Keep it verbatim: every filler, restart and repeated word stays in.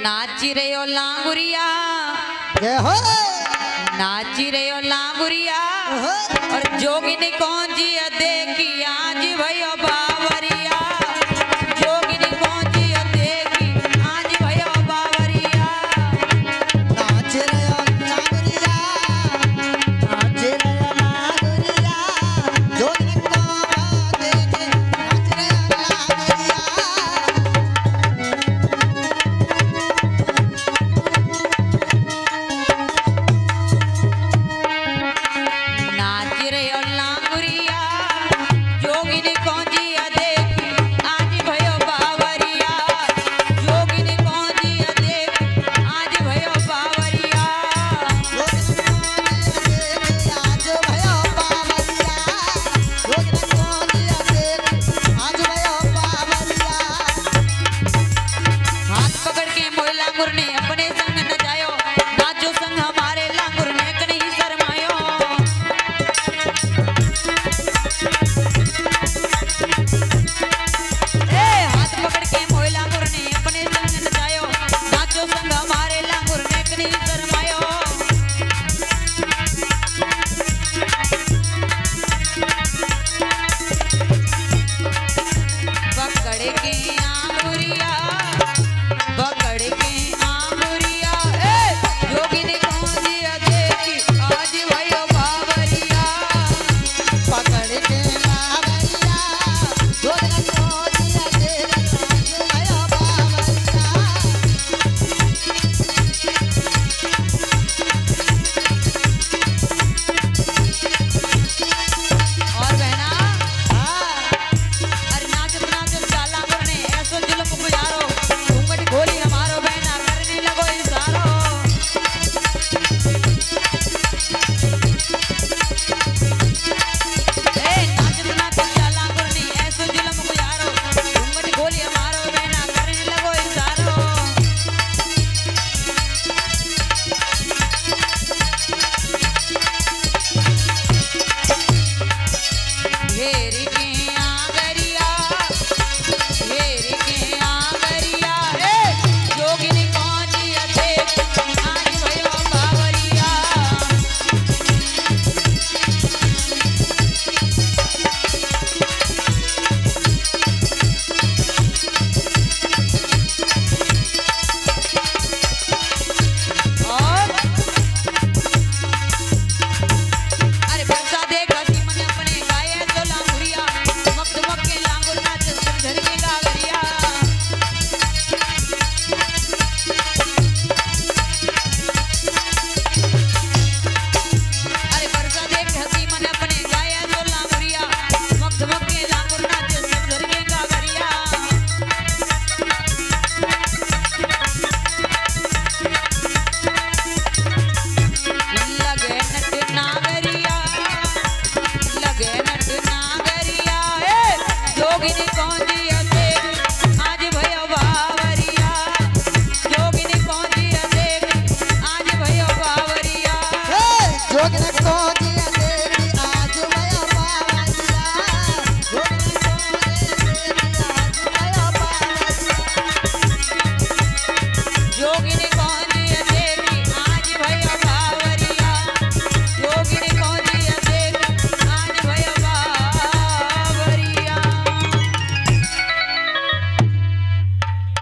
नाची रहे हो लांगुरिया, नाची रहे हो लांगुरिया और जोगिनी कौन जी देखी आज भयो बावरिया, जोगिनी कौन जी देखी आज भयो बावरिया। नाच रहे हो लांगुरिया, नाच रहे हो लांगुरिया, जोगिनी कौन देखी नाच रहे हो लांगुरिया। नाच रहे हो लांगुरिया, जोगिनी कौन जी देखी आज भयो बावरिया, जोगिनी कौन जी देखी आज भयो बावरिया। आज भयो बावरिया, जोगिनी कौन देखी आज भयो बावरिया। हाथ पकड़ के मोह लांगुर ने अपने संग